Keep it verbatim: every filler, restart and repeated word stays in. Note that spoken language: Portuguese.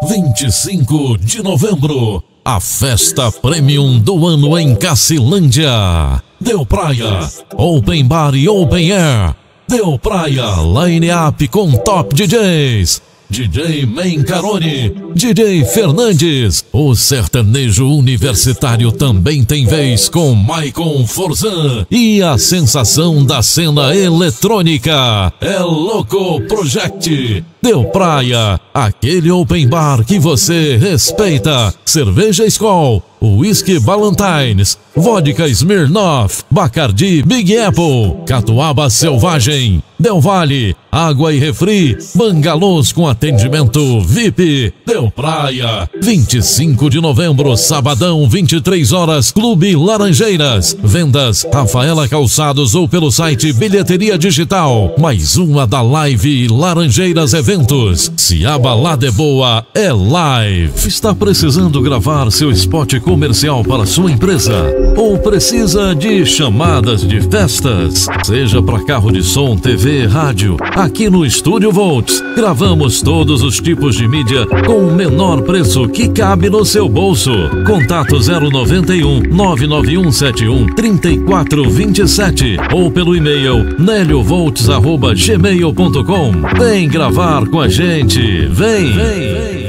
vinte e cinco de novembro, a festa premium do ano em Cacilândia. Deu Praia, Open Bar e Open Air. Deu Praia, line-up com top D Js. D J Mencarone, D J Fernandes. O sertanejo universitário também tem vez com Maicon Forzan. E a sensação da cena eletrônica é Loco Project. Deu Praia, aquele open bar que você respeita. Cerveja Skol, Whisky Ballantines, Vodka Smirnoff, Bacardi Big Apple, Catuaba Selvagem, Del Valle, água e refri, bangalôs com atendimento V I P. Deu Praia, vinte e cinco de novembro, sabadão, vinte e três horas, Clube Laranjeiras. Vendas Rafaela Calçados ou pelo site Bilheteria Digital. Mais uma da Live Laranjeiras Eventos. Se a balada é boa, é live. Está precisando gravar seu spot comercial para sua empresa? Ou precisa de chamadas de festas? Seja para carro de som, T V, rádio. Aqui no Estúdio Volts, gravamos todos os tipos de mídia com o menor preço que cabe no seu bolso. Contato zero noventa e um, nove nove um sete um, três quatro dois sete ou pelo e-mail neliovolts arroba gmail ponto com. Vem gravar com a gente, vem! vem, vem.